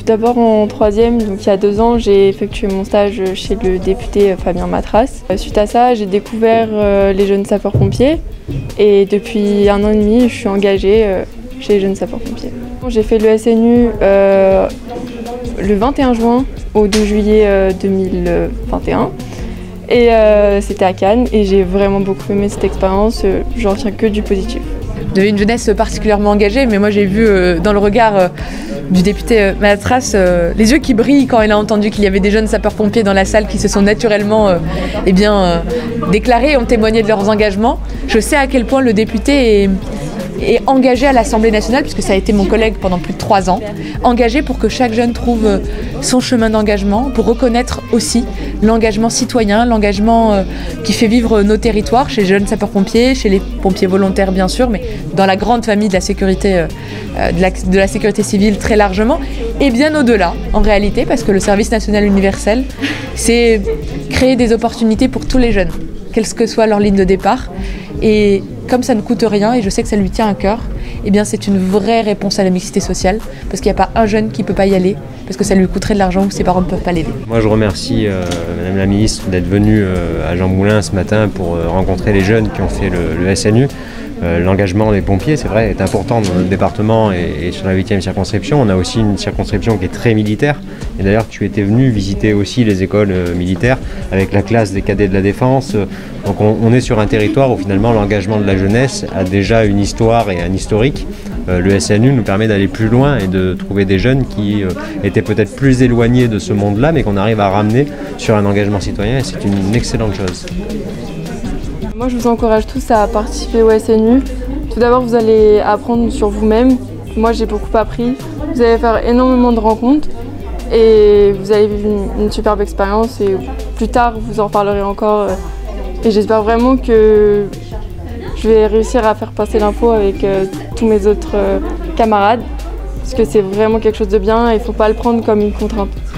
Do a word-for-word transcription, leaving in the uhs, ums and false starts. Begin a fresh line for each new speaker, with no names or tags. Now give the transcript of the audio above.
Tout d'abord en troisième, donc il y a deux ans, j'ai effectué mon stage chez le député Fabien Matras. Suite à ça, j'ai découvert euh, les jeunes sapeurs-pompiers et depuis un an et demi, je suis engagée euh, chez les jeunes sapeurs-pompiers. J'ai fait le S N U euh, le vingt et un juin au deux juillet euh, deux mille vingt et un et euh, c'était à Cannes et j'ai vraiment beaucoup aimé cette expérience, euh, j'en retiens que du positif.
Vous avez une jeunesse particulièrement engagée, mais moi j'ai vu euh, dans le regard euh, du député euh, Matras euh, les yeux qui brillent quand il a entendu qu'il y avait des jeunes sapeurs-pompiers dans la salle qui se sont naturellement euh, eh bien, euh, déclarés et ont témoigné de leurs engagements. Je sais à quel point le député est, est engagé à l'Assemblée nationale, puisque ça a été mon collègue pendant plus de trois ans, engagé pour que chaque jeune trouve euh, son chemin d'engagement, pour reconnaître aussi l'engagement citoyen, l'engagement euh, qui fait vivre nos territoires, chez les jeunes sapeurs-pompiers, chez les pompiers volontaires bien sûr, mais dans la grande famille de la sécurité, euh, de, la, de la sécurité civile très largement, et bien au-delà en réalité, parce que le service national universel, c'est créer des opportunités pour tous les jeunes, quelle que soit leur ligne de départ. Et comme ça ne coûte rien, et je sais que ça lui tient à cœur, eh bien c'est une vraie réponse à la mixité sociale, parce qu'il n'y a pas un jeune qui ne peut pas y aller, parce que ça lui coûterait de l'argent ou que ses parents ne peuvent pas l'aider.
Moi je remercie euh, Madame la Ministre d'être venue euh, à Jean Moulin ce matin pour euh, rencontrer les jeunes qui ont fait le, le S N U. Euh, l'engagement des pompiers, c'est vrai, est important dans notre département et, et sur la huitième circonscription. On a aussi une circonscription qui est très militaire. Et d'ailleurs, tu étais venu visiter aussi les écoles euh, militaires avec la classe des cadets de la défense. Donc on, on est sur un territoire où finalement l'engagement de la jeunesse a déjà une histoire et un historique. Euh, le S N U nous permet d'aller plus loin et de trouver des jeunes qui euh, étaient peut-être plus éloignés de ce monde-là, mais qu'on arrive à ramener sur un engagement citoyen, et c'est une excellente chose.
Moi, je vous encourage tous à participer au S N U. Tout d'abord, vous allez apprendre sur vous-même. Moi, j'ai beaucoup appris. Vous allez faire énormément de rencontres et vous allez vivre une, une superbe expérience. Et plus tard, vous en reparlerez encore. Et j'espère vraiment que je vais réussir à faire passer l'info avec euh, tous mes autres euh, camarades, parce que c'est vraiment quelque chose de bien et il ne faut pas le prendre comme une contrainte.